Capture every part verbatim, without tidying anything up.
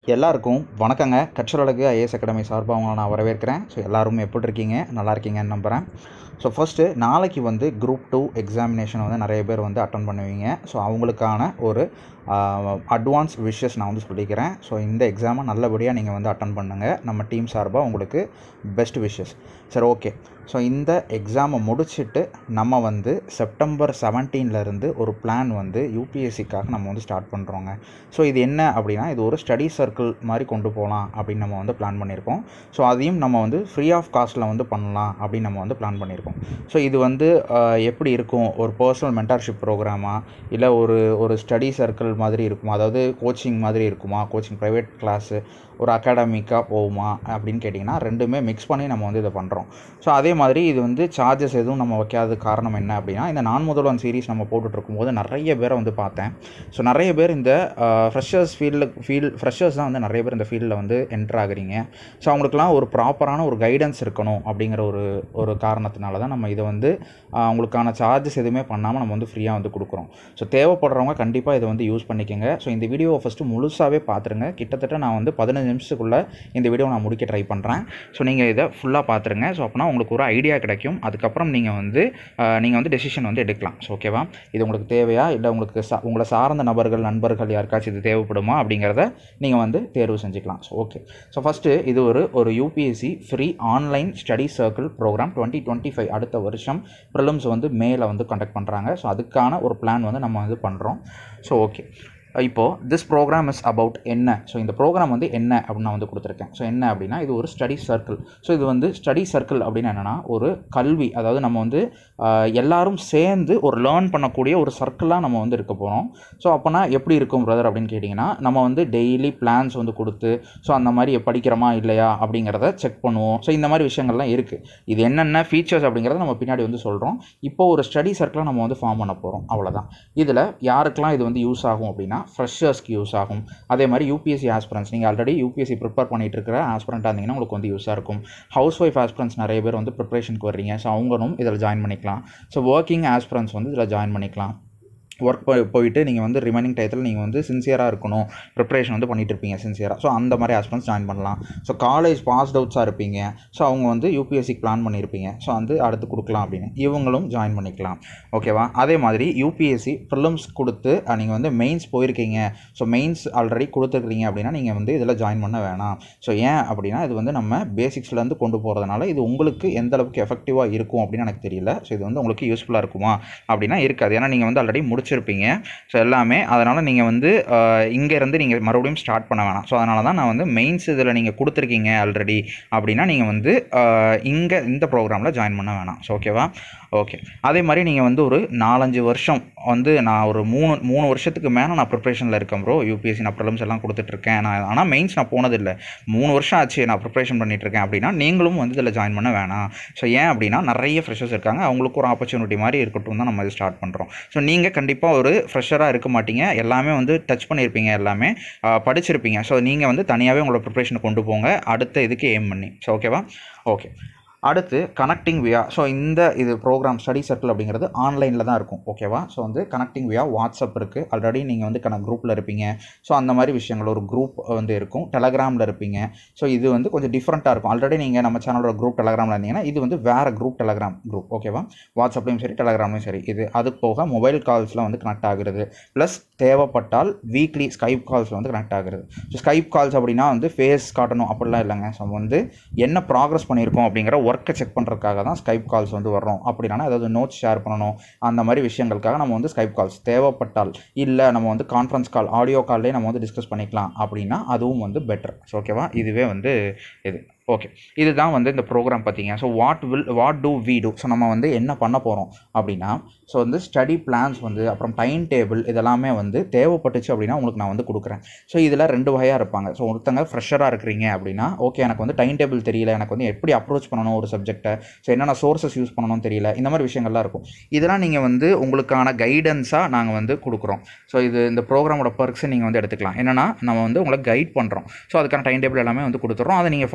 எல்லாருக்கும் வணக்கங்க. கற்றலழகு IAS academy சார்பாக உங்களை நான் வரவேற்கிறேன். ஸோ எல்லோரும் எப்படி இருக்கீங்க? நல்லா இருக்கீங்கன்னு நம்புகிறேன். ஸோ ஃபஸ்ட்டு நாளைக்கு வந்து குரூப் டூ எக்ஸாமினேஷன் வந்து நிறைய பேர் வந்து அட்டன் பண்ணுவீங்க. ஸோ அவங்களுக்கான ஒரு அட்வான்ஸ் விஷஸ் நான் வந்து சொல்லிக்கிறேன். ஸோ இந்த எக்ஸாமை நல்லபடியாக நீங்கள் வந்து அட்டன் பண்ணுங்கள். நம்ம டீம் சார்பாக உங்களுக்கு பெஸ்ட் விஷஸ். சரி, ஓகே. ஸோ இந்த எக்ஸாமை முடிச்சுட்டு நம்ம வந்து செப்டம்பர் செவன்டீன்லேருந்து ஒரு பிளான் வந்து யூபிஎஸ்சிக்காக நம்ம வந்து ஸ்டார்ட் பண்ணுறோங்க. ஸோ இது என்ன அப்படின்னா, இது ஒரு ஸ்டடி சர்க்கிள் மாதிரி கொண்டு போகலாம் அப்படின்னு நம்ம வந்து பிளான் பண்ணியிருக்கோம். ஸோ அதையும் நம்ம வந்து ஃப்ரீ ஆஃப் காஸ்ட்டில் வந்து பண்ணலாம் அப்படின்னு நம்ம வந்து பிளான் பண்ணியிருக்கோம். ஸோ இது வந்து எப்படி இருக்கும், ஒரு பர்சனல் மென்டார்ஷிப் ப்ரோக்ராமா, இல்லை ஒரு ஒரு ஸ்டடி சர்க்கிள் மாதிரி இருக்குமா, அதாவது கோச்சிங் மாதிரி இருக்குமா, கோச்சிங் ப்ரைவேட் கிளாஸு, ஒரு அகாடமிக்காக போகுமா அப்படின்னு கேட்டிங்கன்னா, ரெண்டுமே மிக்ஸ் பண்ணி நம்ம வந்து இதை பண்ணுறோம். ஸோ அதே மாதிரி இது வந்து சார்ஜஸ் எதுவும் நம்ம வைக்காத காரணம் என்ன அப்படின்னா, இந்த நான் முதல்வன் சீரீஸ் நம்ம போட்டுட்ருக்கும்போது நிறைய பேரை வந்து பார்த்தேன். ஸோ நிறைய பேர் இந்த ஃப்ரெஷர்ஸ் ஃபீல்டு ஃபீல் ஃப்ரெஷர்ஸ் தான் வந்து நிறைய பேர் இந்த ஃபீல்டில் வந்து என்ட்ரு ஆகுறீங்க. ஸோ அவங்களுக்குலாம் ஒரு ப்ராப்பரான ஒரு கைடன்ஸ் இருக்கணும் அப்படிங்கிற ஒரு ஒரு காரணத்தினால தான் நம்ம இதை வந்து அவங்களுக்கான சார்ஜஸ் எதுவுமே பண்ணாமல் நம்ம வந்து ஃப்ரீயாக வந்து கொடுக்குறோம். ஸோ தேவைப்படுறவங்க கண்டிப்பாக இதை வந்து யூஸ் பண்ணிக்கோங்க. ஸோ இந்த வீடியோவை ஃபஸ்ட்டு முழுசாகவே பார்த்துருங்க. கிட்டத்தட்ட நான் வந்து பதினஞ்சு நிமிஷத்துக்குள்ளே இந்த வீடியோ நான் முடிக்க ட்ரை பண்ணுறேன். ஸோ நீங்கள் இதை ஃபுல்லாக பார்த்துருங்க. ஸோ அப்போனா உங்களுக்கு ஒரு ஐடியா கிடைக்கும். அதுக்கப்புறம் நீங்கள் வந்து நீங்கள் வந்து டெசிஷன் வந்து எடுக்கலாம். ஸோ ஓகேவா, இது உங்களுக்கு தேவையா, இல்லை உங்களுக்கு சா உங்களை சார்ந்த நபர்கள் நண்பர்கள் யாருக்காச்சும் இது தேவைப்படுமா அப்படிங்கிறத நீங்கள் வந்து தேர்வு செஞ்சுக்கலாம். So okay. ஸோ ஃபஸ்ட்டு இது ஒரு ஒரு UPSC free online study circle program twenty twenty five அடுத்த வருஷம் ப்ரிலிம்ஸ் வந்து மேல வந்து கண்டக்ட் பண்ணுறாங்க. ஸோ அதுக்கான ஒரு பிளான் வந்து நம்ம வந்து பண்ணுறோம். ஸோ ஓகே, இப்போது திஸ் ப்ரோக்ராம் இஸ் அபவுட் என்ன. ஸோ இந்த ப்ரோக்ராம் வந்து என்ன அப்படின்னு நான் வந்து கொடுத்துருக்கேன். ஸோ என்ன அப்படின்னா, இது ஒரு ஸ்டடி சர்க்கிள். ஸோ இது வந்து ஸ்டடி சர்க்கிள் அப்படின்னு என்னென்னா, ஒரு கல்வி, அதாவது நம்ம வந்து எல்லாரும் சேர்ந்து ஒரு லேர்ன் பண்ணக்கூடிய ஒரு சர்க்கிளாக நம்ம வந்து இருக்க போகிறோம். ஸோ அப்போனா எப்படி இருக்கும் பிரதர் அப்படின்னு கேட்டிங்கன்னா, நம்ம வந்து டெய்லி பிளான்ஸ் வந்து கொடுத்து, ஸோ அந்த மாதிரி படிக்கிறோமா இல்லையா அப்படிங்கிறத செக் பண்ணுவோம். ஸோ இந்த மாதிரி விஷயங்கள்லாம் இருக்குது. இது என்னென்ன ஃபீச்சர்ஸ் அப்படிங்கிறத நம்ம பின்னாடி வந்து சொல்கிறோம். இப்போ ஒரு ஸ்டடி சர்க்கிளாக நம்ம வந்து ஃபார்ம் பண்ண போகிறோம், அவ்வளோதான். இதில் யாருக்கெல்லாம் இது வந்து யூஸ் ஆகும் அப்படின்னா, ஃப்ரெஷர்ஸ்க்கு யூஸ் ஆகும். அதே மாதிரி யூபிஎஸ்சி ஆஸ்பிரன்ஸ், நீங்கள் ஆல்ரெடி யூபிஎஸ்சி ப்ரிப்பேர் பண்ணிட்டு இருக்கிற ஆஸ்பிரண்ட்டாக இருந்தீங்கன்னா உங்களுக்கு வந்து யூஸாக இருக்கும். ஹவுஸ் ஒய்ஃப் ஆஸ்பிரன்ஸ் நிறைய பேர் வந்து ப்ரிப்பரேஷனுக்கு வர்றீங்க. ஸோ அவங்களும் இதில் ஜாயின் பண்ணிக்கலாம். ஸோ ஒர்க்கிங் ஆஸ்பிரன்ஸ் வந்து இதில் ஜாயின் பண்ணிக்கலாம். ஒர்க் போய் போயிட்டு நீங்கள் வந்து ரிமைனிங் டயத்தில் நீங்கள் வந்து சின்சியராக இருக்கணும், ப்ரிப்பரேஷன் வந்து பண்ணிகிட்டு இருப்பீங்க சின்சியராக. ஸோ அந்த மாதிரி ஆஸ்பிரன்ஸ் ஜாயின் பண்ணலாம். ஸோ காலேஜ் பாஸ்ட் அவுட்ஸாக இருப்பீங்க. ஸோ அவங்க வந்து யூபிஎஸ்சிக்கு பிளான் பண்ணியிருப்பீங்க. ஸோ வந்து அடுத்து கொடுக்கலாம் அப்படின்னு இவங்களும் ஜாயின் பண்ணிக்கலாம். ஓகேவா. அதே மாதிரி யூபிஎஸ்சி ப்ரிலிம்ஸ் கொடுத்து நீங்கள் வந்து மெயின்ஸ் போயிருக்கீங்க. ஸோ மெயின்ஸ் ஆல்ரெடி கொடுத்துருக்கீங்க அப்படின்னா நீங்கள் வந்து இதில் ஜாயின் பண்ண வேணாம். ஸோ ஏன் அப்படின்னா, இது வந்து நம்ம பேசிக்ஸ்லேருந்து கொண்டு போகிறதுனால இது உங்களுக்கு எந்த அளவுக்கு எஃபெக்டிவாக இருக்கும் அப்படின்னு எனக்கு தெரியல. ஸோ இது வந்து உங்களுக்கு யூஸ்ஃபுல்லாக இருக்குமா அப்படின்னா இருக்காது. ஏன்னா நீங்கள் வந்து ஆல்ரெடி முடிச்சு இருப்பீங்க. ஸோ எல்லாமே அதனால் நீங்கள் வந்து இங்கேருந்து நீங்கள் மறுபடியும் ஸ்டார்ட் பண்ண வேணாம். ஸோ அதனால தான் நான் வந்து மெயின்ஸ் இதில் நீங்கள் கொடுத்துருக்கீங்க ஆல்ரெடி அப்படின்னா நீங்கள் வந்து இங்கே இந்த ப்ரோக்ராமில் ஜாயின் பண்ண வேணாம். ஸோ ஓகேவா. ஓகே. அதே மாதிரி நீங்கள் வந்து ஒரு நாலஞ்சு வருஷம் வந்து நான் ஒரு மூணு மூணு வருஷத்துக்கு மேலே நான் ப்ரிப்ரேஷனில் இருக்கேன் ப்ரோ. யூபிஎஸ்சி நான் ப்ரிலிம்ஸ் எல்லாம் கொடுத்துட்ருக்கேன். நான் ஆனால் மெயின்ஸ் நான் போனதில்லை, மூணு வருஷம் ஆச்சு நான் ப்ரிப்ரேஷன் பண்ணிகிட்ருக்கேன் அப்படின்னா நீங்களும் வந்து இதில் ஜாயின் பண்ண வேணாம். ஸோ ஏன் அப்படின்னா, நிறைய ஃப்ரெஷர்ஸ் இருக்காங்க, அவங்களுக்கு ஒரு ஆப்பர்ச்சுனிட்டி மாதிரி இருக்கட்டும் தான் நம்ம இது ஸ்டார்ட் பண்ணுறோம். ஸோ நீங்கள் கண்டிப்பாக ஒரு ஃப்ரெஷராக இருக்க மாட்டீங்க. எல்லாமே வந்து டச் பண்ணியிருப்பீங்க, எல்லாமே படிச்சிருப்பீங்க. ஸோ நீங்கள் வந்து தனியாகவே உங்களோட ப்ரிப்ரேஷனை கொண்டு போங்க அடுத்த இதுக்கு எய்ம் பண்ணி. ஸோ ஓகேவா. ஓகே. அடுத்து கனெக்டிங் வியா. ஸோ இந்த இது ப்ரோக்ராம் ஸ்டடி சர்க்கிள் அப்படிங்கிறது ஆன்லைனில் தான் இருக்கும். ஓகேவா. ஸோ வந்து கனெக்டிங் வியா வாட்ஸ்அப் இருக்குது. ஆல்ரெடி நீங்கள் வந்து கன குரூப்பில் இருப்பீங்க. ஸோ அந்த மாதிரி விஷயங்கள் ஒரு குரூப் வந்து இருக்கும். டெலகிராமில் இருப்பீங்க. ஸோ இது வந்து கொஞ்சம் டிஃப்ரெண்ட்டாக இருக்கும். ஆல்ரெடி நீங்கள் நம்ம சேனலோட குரூப் டெலகிராமில் இருந்தீங்கன்னா இது வந்து வேறு குரூப் டெலகிராம் குரூப். ஓகேவா. வாட்ஸ்அப்லேயும் சரி டெலகிராம்லையும் சரி. இது அது போக மொபைல் கால்ஸில் வந்து கனெக்ட் ஆகுறது, ப்ளஸ் தேவைப்பட்டால் வீக்லி ஸ்கைப் கால்ஸில் வந்து கனெக்ட் ஆகுறது. ஸோ ஸ்கைப் கால்ஸ் அப்படின்னா வந்து ஃபேஸ் காட்டணும் அப்படிலாம் இல்லைங்க. ஸோ வந்து என்ன ப்ராக்ரஸ் பண்ணியிருக்கோம் அப்படிங்கிற ஒர்க்கை செக் பண்ணுறதுக்காக தான் ஸ்கைப் கால்ஸ் வந்து வர்றோம். அப்படின்னா அதாவது நோட்ஸ் ஷேர் பண்ணணும், அந்த மாதிரி விஷயங்களுக்காக நம்ம வந்து ஸ்கைப் கால்ஸ் தேவைப்பட்டால், இல்லை நம்ம வந்து கான்ஃபரன்ஸ் கால் ஆடியோ கால்லேயே நம்ம வந்து டிஸ்கஸ் பண்ணிக்கலாம் அப்படின்னா அதுவும் வந்து பெட்டர். ஸோ ஓகேவா. இதுவே வந்து இது ஓகே. இதுதான் வந்து இந்த ப்ரோக்ராம் பார்த்தீங்க. So what will what do we do. So நம்ம வந்து என்ன பண்ண போகிறோம் அப்படின்னா, ஸோ வந்து ஸ்டடி பிளான்ஸ் வந்து அப்புறம் டைம் டேபிள் இதெல்லாமே வந்து தேவைப்பட்டுச்சு அப்படின்னா உங்களுக்கு நான் வந்து கொடுக்குறேன். ஸோ இதில் ரெண்டு வகையாக இருப்பாங்க. ஸோ ஒருத்தங்க ஃப்ரெஷராக இருக்கிறீங்க அப்படின்னா, ஓகே எனக்கு வந்து டைம் டேபிள் தெரியல, எனக்கு வந்து எப்படி அப்ரோச் பண்ணணும் ஒரு சப்ஜெக்ட்டை, ஸோ என்னென்ன சோர்ஸஸ் யூஸ் பண்ணணும்னு தெரியல, இந்த மாதிரி விஷயங்கள்லாம் இருக்கும். இதெல்லாம் நீங்கள் வந்து உங்களுக்கான கைடன்ஸாக நாங்கள் வந்து கொடுக்குறோம். ஸோ இது இந்த ப்ரோக்ராமோட பர்க்ஸை நீங்கள் வந்து எடுத்துக்கலாம். என்னென்னா நம்ம வந்து உங்களை கைட் பண்ணுறோம். ஸோ அதுக்கான டைம் டேபிள் எல்லாமே வந்து கொடுத்துட்றோம். அதை நீங்கள் ஃபாலோ பண்ணலாம்.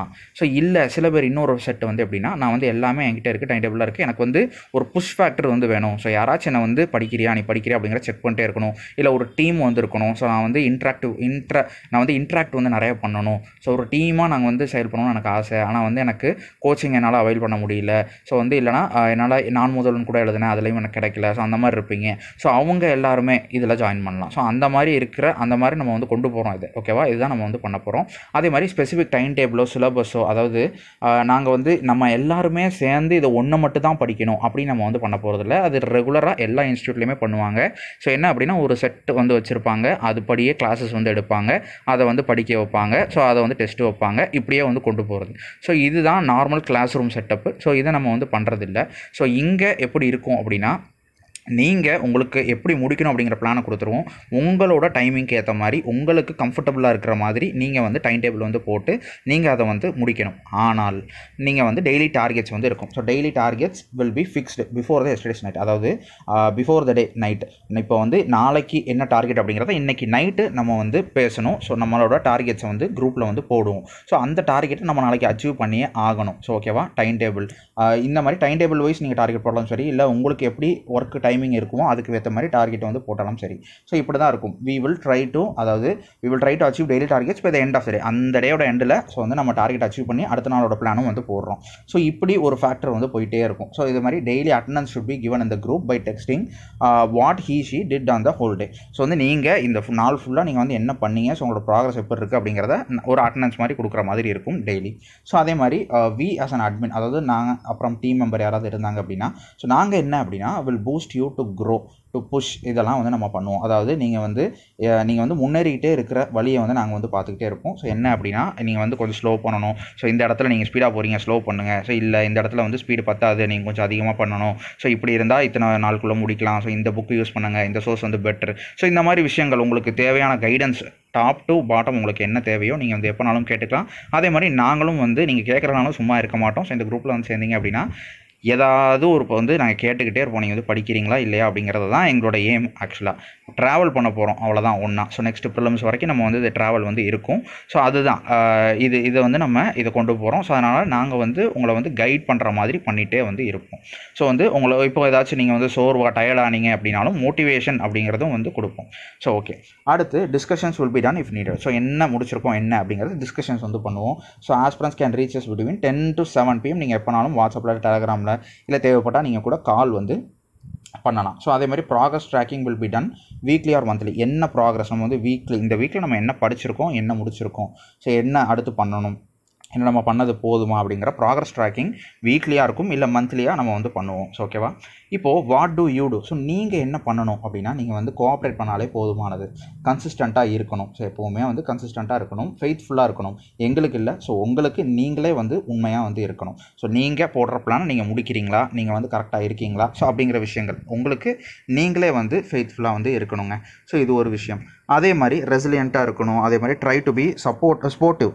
பண்ணலாம். ஸோ இல்லை சில பேர் இன்னொரு செட் வந்து எப்படின்னா நான் வந்து எல்லாமே என்கிட்ட இருக்குது, டைம் டேபிளாக இருக்குது, எனக்கு வந்து ஒரு புஷ் ஃபேக்டர் வந்து வேணும். ஸோ யாராச்சும் என்னை வந்து படிக்கிறியா நீ படிக்கிறியா அப்படிங்கிற செக் பண்ணிட்டே இருக்கணும், இல்லை ஒரு டீம் வந்து இருக்கணும். ஸோ நான் வந்து இன்ட்ராக்டிவ் இன்ட்ரா நான் வந்து இன்ட்ராக்ட் வந்து நிறைய பண்ணணும். ஸோ ஒரு டீமாக நாங்கள் வந்து செயல்படணும்னு எனக்கு ஆசை, ஆனால் வந்து எனக்கு கோச்சிங் என்னால் அவைல் பண்ண முடியல. ஸோ வந்து இல்லைனா என்னால் நான் முதல்வன் கூட எழுதுனேன் அதுலேயும் எனக்கு கிடைக்கல. ஸோ அந்த மாதிரி இருப்பீங்க. ஸோ அவங்க எல்லாருமே இதில் ஜாயின் பண்ணலாம். ஸோ அந்த மாதிரி இருக்கிற அந்த மாதிரி நம்ம வந்து கொண்டு போகிறோம் இது. ஓகேவா, இதுதான் நம்ம வந்து பண்ண போகிறோம். அதே மாதிரி ஸ்பெசிஃபிக் டைம் டேபிளோ சிலபஸோ, அதாவது நாங்கள் வந்து நம்ம எல்லாருமே சேர்ந்து இதை ஒன்று மட்டும் தான் படிக்கணும் அப்படின்னு நம்ம வந்து பண்ண போகிறதில்ல. அது ரெகுலராக எல்லா இன்ஸ்டியூட்லேயுமே பண்ணுவாங்க. ஸோ என்ன அப்படின்னா ஒரு செட் வந்து வச்சுருப்பாங்க, அதுபடியே கிளாஸஸ் வந்து எடுப்பாங்க, அதை வந்து படிக்க வைப்பாங்க, ஸோ அதை வந்து டெஸ்ட்டு வைப்பாங்க, இப்படியே வந்து கொண்டு போகிறது. ஸோ இதுதான் normal class room setup. So இதை நம்ம வந்து பண்ணுறதில்ல. ஸோ இங்கே எப்படி இருக்கும் அப்படின்னா நீங்கள் உங்களுக்கு எப்படி முடிக்கணும் அப்படிங்கிற பிளானை கொடுத்துருவோம். உங்களோட டைமிங்க்கு ஏற்ற மாதிரி உங்களுக்கு கம்ஃபர்டபுளாக இருக்கிற மாதிரி நீங்கள் வந்து டைம் டேபிள் வந்து போட்டு நீங்கள் அதை வந்து முடிக்கணும். ஆனால் நீங்கள் வந்து டெய்லி டார்கெட்ஸ் வந்து இருக்கும். So daily targets will be fixed before the yesterday's night, அதாவது பிஃபோர் த டே நைட். இப்போ வந்து நாளைக்கு என்ன டார்கெட் அப்படிங்கிறத இன்றைக்கி நைட்டு நம்ம வந்து பேசணும். ஸோ நம்மளோட டார்கெட்ஸை வந்து குரூப்பில் வந்து போடுவோம். ஸோ அந்த டார்கெட்டை நம்ம நாளைக்கு அச்சீவ் பண்ணியே ஆகணும். ஸோ ஓகேவா, டைம் டேபிள் இந்த மாதிரி டைம் டேபிள் வைஸ் நீங்கள் டார்கெட் போடலாம் சரி, இல்லை உங்களுக்கு எப்படி ஒர்க் டைமிங் இருக்குமோ அதுக்கு ஏற்ற மாதிரி டார்கெட் வந்து போட்டாலும் சரி. ஸோ இப்படி தான் இருக்கும். வி வில் ட்ரை டு அதாவது we will try to achieve daily targets by the end of the day. அந்த டேயோட எண்டில் ஸோ வந்து நம்ம டார்கெட் அச்சீவ் பண்ணி அடுத்த நாளோட பிளானும் வந்து போடுறோம். ஸோ இப்படி ஒரு ஃபேக்டர் வந்து போயிட்டே இருக்கும். ஸோ இது மாதிரி daily attendance should be given in the group by texting what he she did on the whole day. So வந்து நீங்கள் இந்த நாள் ஃபுல்லாக நீங்கள் வந்து என்ன பண்ணீங்க, ஸோ உங்களோட ப்ராக்ரஸ் எப்படி இருக்குது அப்படிங்கிறத ஒரு அட்டண்டன்ஸ் மாதிரி கொடுக்குற மாதிரி இருக்கும் டெய்லி. ஸோ அதே மாதிரி வி ஆஸ் அன் அட்மின், அதாவது நாங்கள் அப்புறம் டீம் மெம்பர் யாராவது இருந்தாங்க அப்படின்னா, ஸோ நாங்கள் என்ன அப்படின்னா will boost you to grow to push, இதெல்லாம் வந்து நம்ம பண்ணுவோம். அதாவது நீங்கள் வந்து நீங்கள் வந்து முன்னேறிக்கிட்டே இருக்கிற வழியை வந்து நாங்கள் வந்து பார்த்துக்கிட்டே இருப்போம். ஸோ என்ன அப்படின்னா நீங்கள் வந்து கொஞ்சம் ஸ்லோ பண்ணணும். ஸோ இந்த இடத்துல நீங்கள் ஸ்பீடாக போகிறீங்க, ஸ்லோ பண்ணுங்கள். ஸோ இல்லை இந்த இடத்துல வந்து ஸ்பீடு பத்தாது, நீங்கள் கொஞ்சம் அதிகமாக பண்ணணும். ஸோ இப்படி இருந்தால் இத்தனை நாளுக்குள்ளே முடிக்கலாம். ஸோ இந்த புக்கு யூஸ் பண்ணுங்கள், இந்த சோர்ஸ் வந்து பெட்டர். ஸோ இந்த மாதிரி விஷயங்கள் உங்களுக்கு தேவையான கைடன்ஸ் டாப் டு பாட்டம் உங்களுக்கு என்ன தேவையோ நீங்கள் வந்து எப்போனாலும் கேட்டுக்கலாம். அதே மாதிரி நாங்களும் வந்து நீங்கள் கேட்குறனாலும் சும்மா இருக்க மாட்டோம். ஸோ இந்த குரூப்பில் வந்து சேர்ந்தீங்க அப்படின்னா ஏதாவது ஒரு இப்போ வந்து நாங்கள் கேட்டுக்கிட்டே இருப்போம், நீங்கள் வந்து படிக்கிறீங்களா இல்லையா அப்படிங்கிறது தான் எங்களோட எய்ம். ஆக்சுவலாக ட்ராவல் பண்ண போகிறோம், அவ்வளோதான் ஒன்றா. ஸோ நெக்ஸ்ட் ப்ரிலிம்ஸ் வரைக்கும் நம்ம வந்து இது ட்ராவல் வந்து இருக்கும். ஸோ அதுதான் இது இதை வந்து நம்ம இதை கொண்டு போகிறோம். ஸோ அதனால் நாங்கள் வந்து உங்களை வந்து கைட் பண்ணுற மாதிரி பண்ணிகிட்டே வந்து இருப்போம். ஸோ வந்து உங்களை இப்போ ஏதாச்சும் நீங்கள் வந்து சோர்வா டயர்டானீங்க அப்படின்னாலும் மோட்டிவேஷன் அப்படிங்கிறதும் வந்து கொடுப்போம். ஸோ ஓகே, அடுத்து discussions will be done if needed. So என்ன முடிச்சிருக்கோம் என்ன அப்படிங்கிறது டிஸ்கஷன்ஸ் வந்து பண்ணுவோம். So aspirants can reaches between ten to seven PM. நீங்கள் எப்போனாலும் வாட்ஸ்அப்பில் டெலகிராமில் இல்லை தேவைப்பட்டால் நீங்கள் கூட கால் வந்து பண்ணலாம். ஸோ அதே மாதிரி progress tracking will be done weekly or monthly. என்ன ப்ராக்ரஸ் நம்ம வந்து வீக்லி இந்த வீக்கில் நம்ம என்ன படிச்சிருக்கோம், என்ன முடிச்சிருக்கோம், ஸோ என்ன அடுத்து பண்ணணும், என்ன நம்ம பண்ணது போதுமா அப்படிங்கிற ப்ராக்ரஸ் ட்ராக்கிங் வீக்லியாக இருக்கும், இல்லை மந்த்லியாக நம்ம வந்து பண்ணுவோம். ஸோ ஓகேவா, இப்போது what do you do. So நீங்கள் என்ன பண்ணணும் அப்படின்னா நீங்கள் வந்து கோஆப்ரேட் பண்ணாலே போதுமானது. கன்சிஸ்டண்ட்டாக இருக்கணும். ஸோ எப்போவுமே வந்து கன்சிஸ்டண்ட்டாக இருக்கணும், ஃபெய்த்ஃபுல்லாக இருக்கணும். எங்களுக்கு இல்லை, ஸோ உங்களுக்கு நீங்களே வந்து உண்மையாக வந்து இருக்கணும். ஸோ நீங்கள் போடுற பிளானை நீங்கள் முடிக்கிறீங்களா, நீங்கள் வந்து கரெக்டாக இருக்கீங்களா, ஸோ அப்படிங்கிற விஷயங்கள் உங்களுக்கு நீங்களே வந்து ஃபெய்த்ஃபுல்லாக வந்து இருக்கணுங்க. ஸோ இது ஒரு விஷயம். அதே மாதிரி ரெசிலியண்ட்டாக இருக்கணும். அதே மாதிரி try to be support sportive.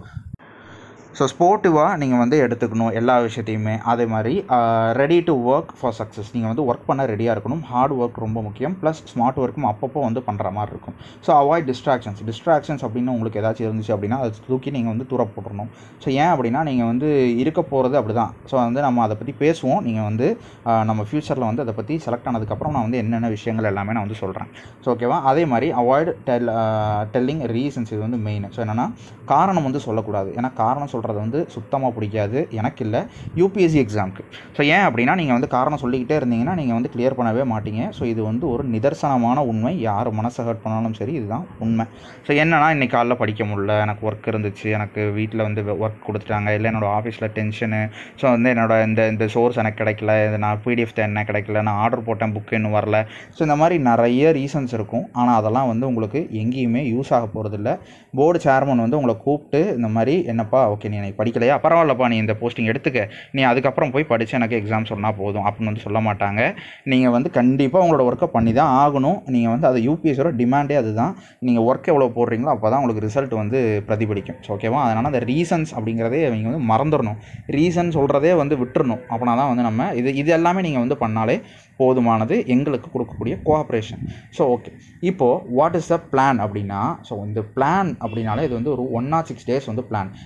So ஸ்போர்ட்டிவாக நீங்கள் வந்து எடுத்துக்கணும் எல்லா விஷயத்தையுமே. அதே மாதிரி ready to work for success. நீங்கள் வந்து ஒர்க் பண்ண ரெடியாக இருக்கணும். ஹார்ட் ஒர்க் ரொம்ப முக்கியம். ப்ளஸ் ஸ்மார்ட் ஒர்க்கும் அப்பப்போ வந்து பண்ணுற மாதிரி இருக்கும். So avoid distractions. டிஸ்ட்ராக்ஷன்ஸ் அப்படின்னு உங்களுக்கு ஏதாச்சும் இருந்துச்சு அப்படின்னா அதை தூக்கி நீங்கள் வந்து தூர போட்டுடணும். ஸோ ஏன் அப்படின்னா நீங்கள் வந்து இருக்க போகிறது அப்படி தான். ஸோ வந்து நம்ம அதை பற்றி பேசுவோம். நீங்கள் வந்து நம்ம ஃப்யூச்சரில் வந்து அதை பற்றி செலக்ட் ஆனதுக்கப்புறம் நான் வந்து என்னென்ன விஷயங்கள் எல்லாமே நான் வந்து சொல்கிறேன். ஸோ ஓகேவா, அதே மாதிரி அவாய்ட் டெல் டெல்லிங் ரீசன்ஸ். இது வந்து மெயின். ஸோ என்னென்னா காரணம் வந்து சொல்லக்கூடாது. ஏன்னா காரணம் சொல்கிறது வந்து சுத்தமாக பிடிக்காது எனக்கு, இல்லை யூபிஎஸ்சி எக்ஸாமுக்கு. ஸோ ஏன் அப்படின்னா நீங்கள் வந்து காரணம் சொல்லிக்கிட்டே இருந்தீங்கன்னா நீங்கள் வந்து கிளியர் பண்ணவே மாட்டீங்க. ஸோ இது வந்து ஒரு நிதர்சனமான உண்மை. யார் மனசை ஹர்ட் பண்ணாலும் சரி, இதுதான் உண்மை. ஸோ என்னன்னா இன்றைக்கி காலைல படிக்க முடியல, எனக்கு ஒர்க் இருந்துச்சு, எனக்கு வீட்டில் வந்து ஒர்க் கொடுத்துட்டாங்க, இல்லை என்னோடய ஆஃபீஸில் டென்ஷனு, ஸோ வந்து என்னோட இந்த இந்த சோர்ஸ் எனக்கு கிடைக்கல, இது நான் பிடிஎஃப் என்ன கிடைக்கல, நான் ஆர்டர் போட்டேன் புக்கு இன்னும் வரல. ஸோ இந்த மாதிரி நிறைய ரீசன்ஸ் இருக்கும். ஆனால் அதெல்லாம் வந்து உங்களுக்கு எங்கேயுமே யூஸ் ஆக போகிறதில்ல. போர்டு சேர்மன் வந்து உங்களை கூப்பிட்டு இந்த மாதிரி என்னப்பா ஓகே நீ எனக்கு படிக்கலையா, பரவாயில்லப்பா நீ இந்த போஸ்டிங் எடுத்துக்க, நீ அதுக்கப்புறம் போய் படித்து எனக்கு எக்ஸாம் சொன்னால் போதும் அப்படின்னு வந்து சொல்ல மாட்டாங்க. நீங்கள் வந்து கண்டிப்பாக உங்களோட ஒர்க்கை பண்ணி தான் ஆகணும். நீங்கள் வந்து அது யூபிஎஸ்சியோட டிமாண்டே அதுதான். நீங்கள் ஒர்க் எவ்வளோ போடுறீங்களோ அப்போ தான் உங்களுக்கு ரிசல்ட் வந்து பிரதிபலிக்கும். ஸோ ஓகேவா, அதனால் அந்த ரீசன்ஸ் அப்படிங்கிறதே நீங்கள் வந்து மறந்துடணும். ரீசன் சொல்கிறதே வந்து விட்டுறணும். அப்படின்னா தான் வந்து நம்ம இது இது எல்லாமே நீங்கள் வந்து பண்ணாலே போதுமானது எங்களுக்கு கொடுக்கக்கூடிய கோஆப்ரேஷன். ஸோ ஓகே, இப்போது வாட் இஸ் த பிளான் அப்படின்னா, ஸோ இந்த பிளான் அப்படின்னாலே இது வந்து ஒரு ஒன் ஆர் சிக்ஸ் டேஸ் வந்து பிளான். ஏன்னா நூற்றி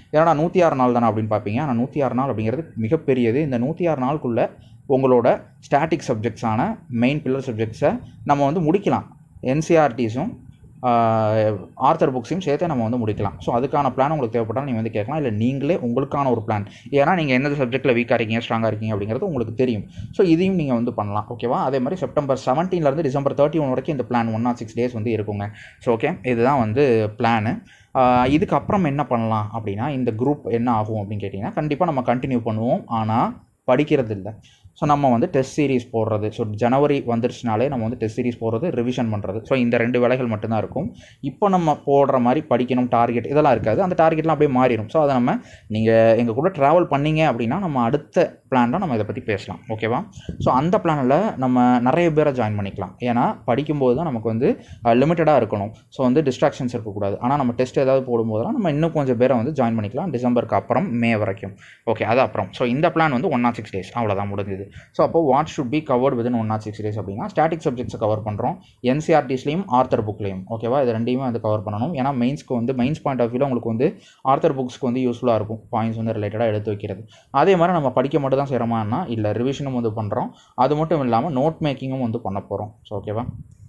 நூற்றி ஆறு நாள் தானே அப்படின்னு பார்ப்பீங்க. ஆனால் நூற்றி ஆறு நாள் அப்படிங்கிறது மிகப்பெரியது. இந்த நூற்றி ஆறு நாளுக்குள்ளே உங்களோட ஸ்டாட்டிக் சப்ஜெக்ட்ஸான மெயின் பில்லர் சப்ஜெக்ட்ஸை நம்ம வந்து முடிக்கலாம். என்சிஆர்டிஸும் ஆர்த்தர் புக்ஸையும் சேர்த்து நம்ம வந்து முடிக்கலாம். ஸோ அதுக்கான பிளான் உங்களுக்கு தேவைப்பட்டால் நீங்கள் வந்து கேட்கலாம். இல்லை நீங்களே உங்களுக்கான ஒரு பிளான், ஏன்னா நீங்கள் எந்த சப்ஜெக்ட்டில் வீக்காக இருக்கீங்க ஸ்ட்ராங்காக இருக்கீங்க அப்படிங்கிறது உங்களுக்கு தெரியும். ஸோ இதையும் நீங்கள் வந்து பண்ணலாம். ஓகேவா? அதே மாதிரி செப்டம்பர் செவன்டீன்லேருந்து டிசம்பர் தேர்ட்டி ஒன் வரைக்கும் இந்த plan one or six days வந்து இருக்குங்க. ஸோ ஓகே, இதுதான் வந்து பிளானு. இதுக்கப்புறம் என்ன பண்ணலாம் அப்படின்னா, இந்த குரூப் என்ன ஆகும் அப்படின்னு கேட்டிங்கன்னா, கண்டிப்பாக நம்ம கண்டினியூ பண்ணுவோம். ஆனால் படிக்கிறது இல்லை. ஸோ நம்ம வந்து டெஸ்ட் சீரிஸ் போடுறது. ஸோ ஜனவரி வந்துருச்சுனாலே நம்ம வந்து டெஸ்ட் சீரிஸ் போடுறது, ரிவிஷன் பண்ணுறது. ஸோ இந்த ரெண்டு வேலைகள் மட்டும்தான் இருக்கும். இப்போ நம்ம போடுற மாதிரி படிக்கணும், டார்கெட் இதெல்லாம் இருக்காது. அந்த டார்கெட்லாம் அப்படியே மாறிடும். ஸோ அதை நம்ம நீங்கள் எங்கள் கூட ட்ராவல் பண்ணிங்க அப்படின்னா நம்ம அடுத்த பிளானில் நம்ம இதை பற்றி பேசலாம். ஓகேவா? ஸோ அந்த பிளானில் நம்ம நிறைய பேரை ஜாயின் பண்ணிக்கலாம். ஏன்னா படிக்கும்போது தான் நமக்கு வந்து லிமிட்டடாக இருக்கணும். ஸோ வந்து டிஸ்ட்ராக்ஷன்ஸ் இருக்கக்கூடாது. ஆனால் நம்ம டெஸ்ட் ஏதாவது போடும்போதெல்லாம் நம்ம இன்னும் கொஞ்சம் பேரை வந்து ஜாயின் பண்ணிக்கலாம். டிசம்பருக்கு அப்புறம் மே வரைக்கும். ஓகே, அது அப்புறம். ஸோ இந்த பிளான் வந்து ஒன் ஆர் சிக்ஸ் டேஸ் அவ்வளோதான், முடிஞ்சது. ஸோ அப்போ what should be covered within one or six days அப்படின்னா, ஸ்டாட்டிக் சப்ஜெக்ட்ஸை கவர் பண்ணுறோம், என்சிஆர்டிஸ்லையும் ஆர்த்தர் புக்லையும். ஓகேவா? இது ரெண்டையுமே வந்து கவர் பண்ணணும். ஏன்னா மெயின்ஸ்க்கு வந்து மெயின்ஸ் பாயிண்ட் ஆஃப் வியூவில் உங்களுக்கு வந்து ஆர்த்தர் புக்ஸ்க்கு வந்து யூஸ்ஃபுல்லாக இருக்கும், பாயிண்ட்ஸ் வந்து ரிலேட்டடாக எடுத்து வைக்கிறது. அதே மாதிரி நம்ம படிக்க மட்டும் தான் செய்கிறோமான்னா இல்லை, ரிவிஷனும் வந்து பண்ணுறோம். அது மட்டும் இல்லாமல் நோட் மேக்கிங்கும் வந்து பண்ண போகிறோம். ஸோ ஓகேவா?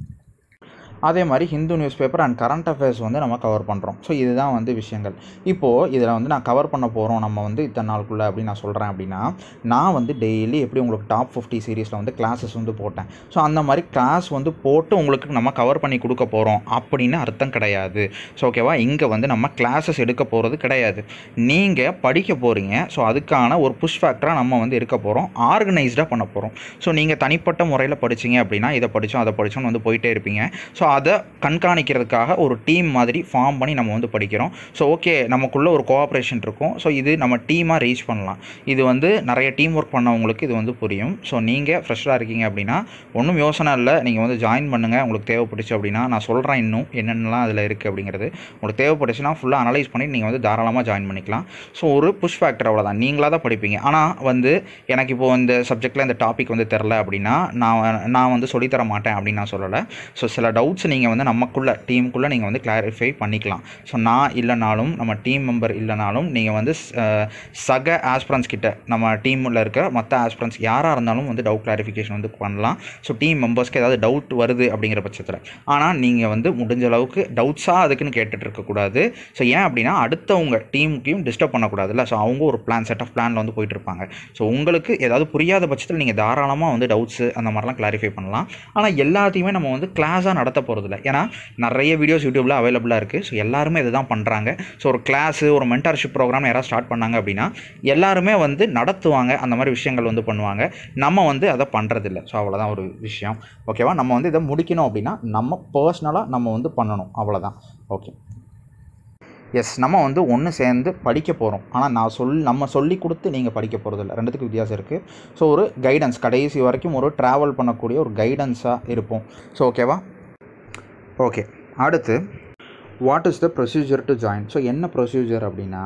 அதே மாதிரி Hindu news paper and current affairs வந்து நம்ம கவர் பண்ணுறோம். ஸோ இதுதான் வந்து விஷயங்கள். இப்போது இதில் வந்து நான் கவர் பண்ண போகிறோம் நம்ம வந்து இத்தனை நாளுக்குள்ளே அப்படின்னு நான் சொல்கிறேன் அப்படின்னா, நான் வந்து டெய்லி எப்படி உங்களுக்கு டாப் ஃபிஃப்டி சீரீஸில் வந்து கிளாஸஸ் வந்து போட்டேன். ஸோ அந்த மாதிரி கிளாஸ் வந்து போட்டு உங்களுக்கு நம்ம கவர் பண்ணி கொடுக்க போகிறோம் அப்படின்னு அர்த்தம் கிடையாது. ஸோ ஓகேவா? இங்கே வந்து நம்ம கிளாஸஸ் எடுக்க போகிறது கிடையாது. நீங்கள் படிக்க போகிறீங்க. ஸோ அதுக்கான ஒரு புஷ் ஃபேக்டராக நம்ம வந்து இருக்க போகிறோம், ஆர்கனைஸ்டாக பண்ண போகிறோம். ஸோ நீங்கள் தனிப்பட்ட முறையில் படிச்சிங்க அப்படின்னா இதை படித்தோம் அதை படித்தோன்னு வந்து போயிட்டே இருப்பீங்க. ஸோ அதை கண்காணிக்கிறதுக்காக ஒரு டீம் மாதிரி ஃபார்ம் பண்ணி நம்ம வந்து படிக்கிறோம். ஸோ ஓகே, நமக்குள்ளே ஒரு கோஆப்ரேஷன் இருக்கும். ஸோ இது நம்ம டீமாக ரீச் பண்ணலாம். இது வந்து நிறைய டீம் ஒர்க் பண்ணவங்களுக்கு இது வந்து புரியும். ஸோ நீங்கள் ஃப்ரெஷ்ஷாக இருக்கீங்க அப்படின்னா ஒன்றும் யோசனை இல்லை, நீங்கள் வந்து ஜாயின் பண்ணுங்கள். உங்களுக்கு தேவைப்பட்டுச்சு அப்படின்னா நான் சொல்கிறேன் இன்னும் என்னென்னலாம் அதில் இருக்குது அப்படிங்கிறது. உங்களுக்கு தேவைப்பட்டுச்சுன்னா ஃபுல்லாக அனலைஸ் பண்ணி நீங்கள் வந்து தாராளமாக ஜாயின் பண்ணிக்கலாம். ஸோ ஒரு புஷ் ஃபேக்டர் அவ்வளோதான். நீங்களாக தான் படிப்பீங்க. ஆனால் வந்து எனக்கு இப்போது இந்த சப்ஜெக்டில் இந்த டாபிக் வந்து தெரில அப்படின்னா நான் நான் வந்து சொல்லித்தர மாட்டேன் அப்படின்னு நான் சொல்லலை. ஸோ சில டவுட்ஸ் நீங்கள் வந்து நமக்குள்ளே டீமுக்குள்ளே நீங்கள் வந்து கிளாரிஃபை பண்ணிக்கலாம். ஸோ நான் இல்லைனாலும் நம்ம டீம் மெம்பர் இல்லைனாலும் நீங்கள் வந்து சக ஆஸ்பிரன்ஸ் கிட்ட நம்ம டீமில் இருக்க மற்ற ஆஸ்பிரன்ஸ் யாராக இருந்தாலும் வந்து டவுட் கிளாரிஃபிகேஷன் வந்து பண்ணலாம். ஸோ டீம் மெம்பர்ஸ்க்கு ஏதாவது டவுட் வருது அப்படிங்கிற பட்சத்தில். ஆனால் நீங்கள் வந்து முடிஞ்ச அளவுக்கு டவுட்ஸாக அதுக்குன்னு கேட்டுட்டு இருக்கக்கூடாது. ஸோ ஏன் அப்படின்னா அடுத்தவங்க டீமுக்கையும் டிஸ்டர்ப் பண்ணக்கூடாதுல்ல. ஸோ அவங்க ஒரு பிளான் செட் ஆஃப் பிளானில் வந்து போயிட்டு இருப்பாங்க. ஸோ உங்களுக்கு ஏதாவது புரியாத பட்சத்தில் நீங்கள் தாராளமாக வந்து டவுட்ஸு அந்த மாதிரிலாம் கிளாரிஃபை பண்ணலாம். ஆனால் எல்லாத்தையுமே நம்ம வந்து கிளாஸாக நடத்த போகிறதில்ல. ஏன்னா நிறைய வீடியோஸ் யூடியூப்பில் அவைலபிளாக இருக்குது. ஸோ எல்லாருமே இதை தான் பண்ணுறாங்க. ஸோ ஒரு கிளாஸு ஒரு மென்டார்ஷிப் ப்ரோக்ராம் யாராவது ஸ்டார்ட் பண்ணாங்க அப்படின்னா எல்லாருமே வந்து நடத்துவாங்க, அந்த மாதிரி விஷயங்கள் வந்து பண்ணுவாங்க. நம்ம வந்து அதை பண்ணுறதில்ல. ஸோ அவ்வளோதான் ஒரு விஷயம். ஓகேவா? நம்ம வந்து இதை முடிக்கணும் அப்படின்னா நம்ம பர்சனலாக நம்ம வந்து பண்ணணும், அவ்வளோதான். ஓகே, எஸ், நம்ம வந்து ஒன்று சேர்ந்து படிக்க போகிறோம். ஆனால் நான் சொல் நம்ம சொல்லி கொடுத்து நீங்கள் படிக்க போகிறதில்ல. ரெண்டுத்துக்கு வித்தியாசம் இருக்குது. ஸோ ஒரு கைடன்ஸ், கடைசி வரைக்கும் ஒரு ட்ராவல் பண்ணக்கூடிய ஒரு கைடன்ஸாக இருப்போம். ஸோ ஓகேவா? ஓகே, அடுத்து what is the procedure to join. So என்ன ப்ரொசீஜர் அப்படின்னா,